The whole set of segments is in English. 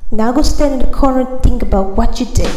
Now go stand in the corner and think about what you did.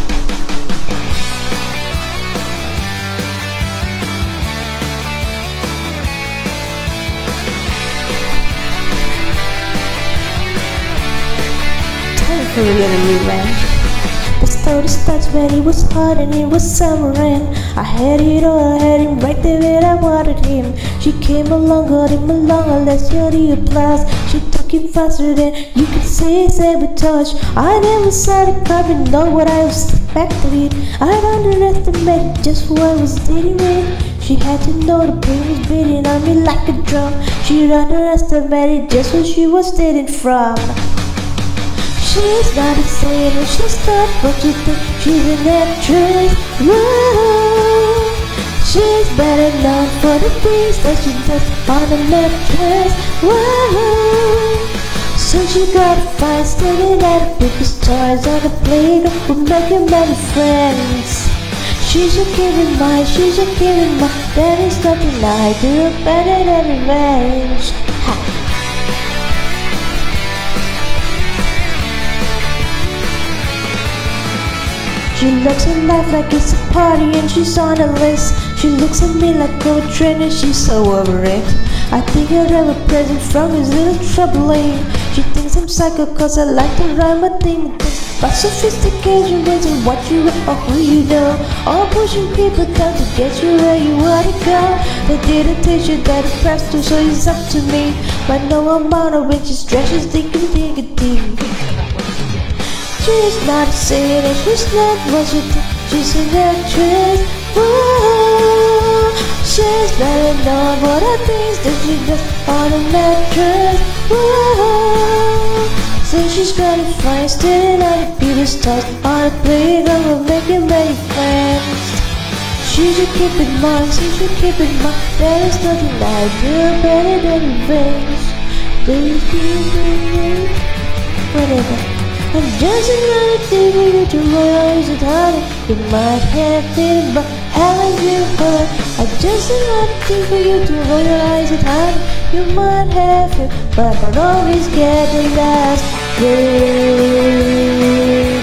Time for a little revenge. The story starts when it was hot and it was summer and I had it all, I had him right there where I wanted him. She came along, got him along, I let you the applause. She took him faster than you could say sabotage. I never saw it coming, know what I was expected it. I'd underestimated just who I was dealing with. She had to know the pain was beating on me like a drum. She'd underestimated just where she was stealing from. She's not a sailor, she's not what you think. She's an actress, whoa. She's better known for the things that she does on the mattress, whoa. So she got a fine standing at the biggest toys on the playground with making many friends. She should keep in mind, she should keep in mind, there is nothing I do better than revenge. Ha. She looks at life like it's a party and she's on a list. She looks at me like I'm a train and she's so over it. I think I'd have a present from his little troubling. She thinks I'm psycho cause I like to rhyme a thing with this. But sophistication isn't what you are or who you know. All pushing people down to get you where you wanna go. They didn't teach you that it's pressed to, so it's up to me. But no amount of which stretches ding. She's not a sailor, she's not what you think. She's an actress, whoa. She's better known for the things that she does on a mattress, whoa. So she's got a fine standing on the people's toes on a playground with making many friends. She should keep in mind, she should keep in mind, there is nothing I do better than revenge. Whatever. I'm just another thing for you to realize it harder. You might have it, but haven't you heard? I'm just another thing for you to realize it harder. You might have it, but don't always get the last word.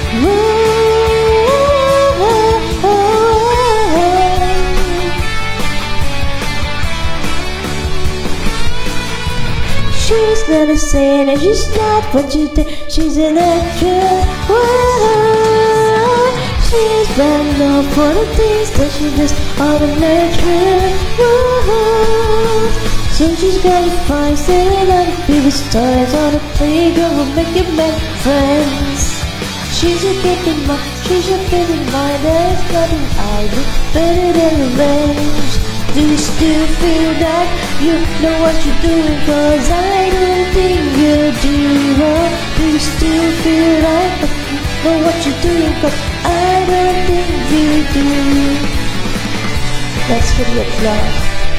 She's not a sailor, she's not what you think. She's an actress, whoa. She's better known for the things that she does on the mattress, whoa. So she's got a fine standing on the people's toys on the playground with making many friends. She should keep in mind, she should keep in mind, there's nothing I do better than revenge. Do you still feel that you know what you're doing? Cause I don't think you do wrong. Do you still feel like you know what you're doing? Cause I don't think you do. That's for the applause.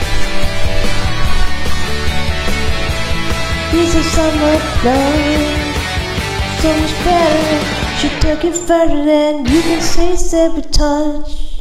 This is summer love, so much better. She took it further than you can say sabotage.